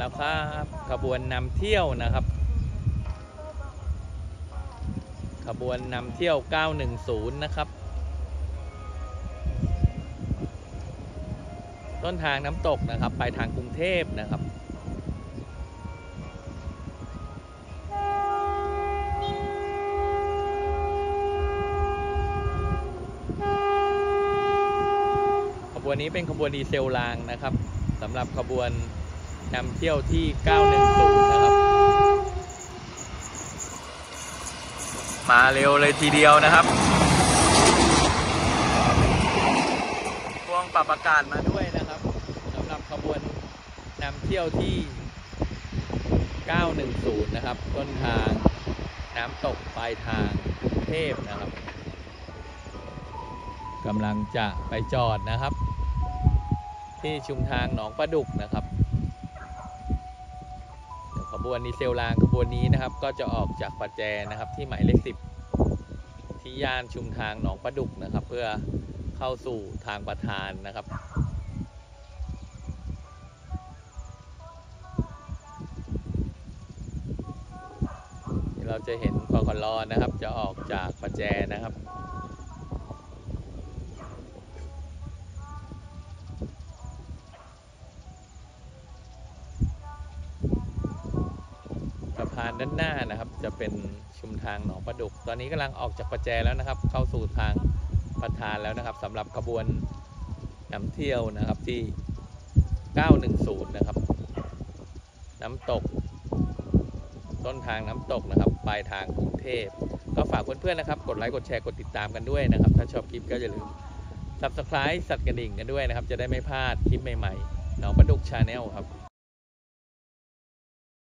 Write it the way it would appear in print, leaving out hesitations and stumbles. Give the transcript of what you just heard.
แล้วครับขบวนนำเที่ยวนะครับขบวนนำเที่ยว 910 นะครับต้นทางน้ำตกนะครับไปทางกรุงเทพนะครับขบวนนี้เป็นขบวนดีเซลรางนะครับสำหรับขบวนนำเที่ยวที่ 910 นะครับมาเร็วเลยทีเดียวนะครับพวงปรับอากาศมาด้วยนะครับสำหรับขบวนนำเที่ยวที่ 910 นะครับต้นทางน้ำตกปลายทางกรุงเทพนะครับกำลังจะไปจอดนะครับที่ชุมทางหนองปลาดุกนะครับขบวนดีเซลรางขบวนนี้นะครับก็จะออกจากประแจนะครับที่หมายเลข 10ที่ย่านชุมทางหนองปลาดุกนะครับเพื่อเข้าสู่ทางประธานนะครับเราจะเห็นคคล.นะครับจะออกจากประแจนะครับสะพานด้านหน้านะครับจะเป็นชุมทางหนองปลาดุกตอนนี้กำลังออกจากประแจแล้วนะครับเข้าสู่ทางประธานแล้วนะครับสำหรับขบวนนำเที่ยวนะครับที่ 910 นะครับน้ำตกต้นทางน้ำตกนะครับปลายทางกรุงเทพก็ฝากเพื่อนๆนะครับกดไลค์กดแชร์กดติดตามกันด้วยนะครับถ้าชอบคลิปก็อย่าลืม Subscribe สั่นกระดิ่งกันด้วยนะครับจะได้ไม่พลาดคลิปใหม่ๆหนองปลาดุก Channel ครับ